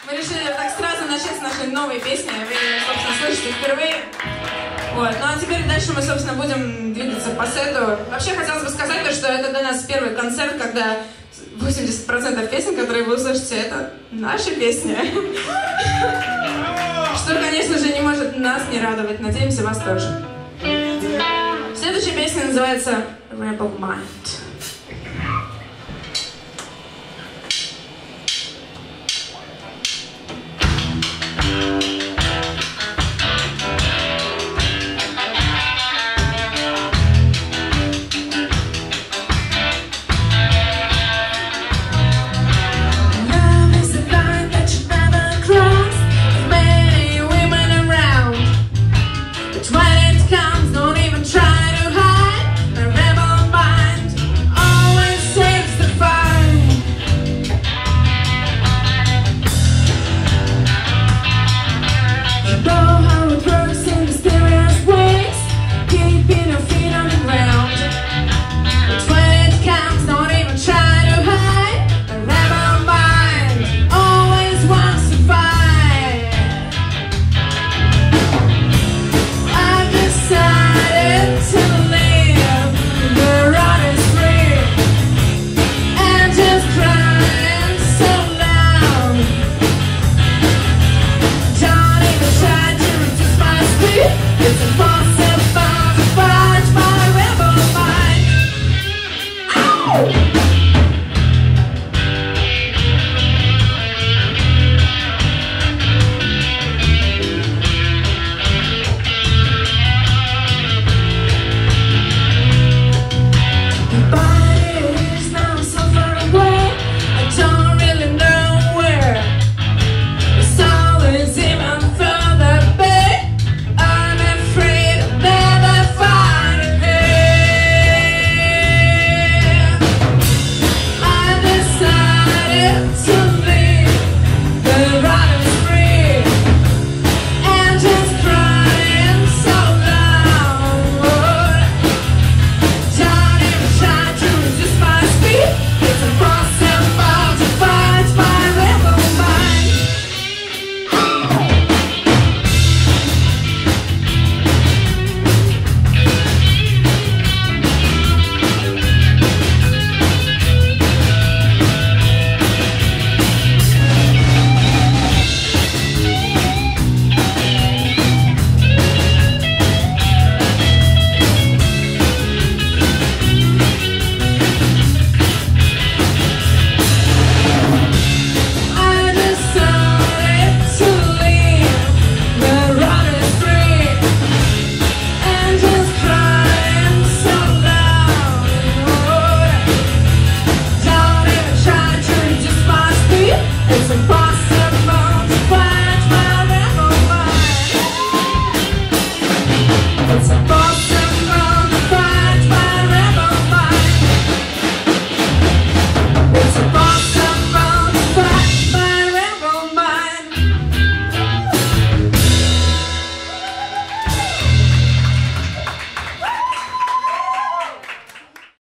Мы решили так сразу начать с нашей новой песни. Вы ее, собственно, слышите впервые. Вот. Ну а теперь дальше мы, собственно, будем двигаться по сету. Вообще хотелось бы сказать, что это для нас первый концерт, когда 80% песен, которые вы услышите, это наши песни. Что, конечно же, не может нас не радовать. Надеемся, вас тоже. Следующая песня называется Rebel Mind.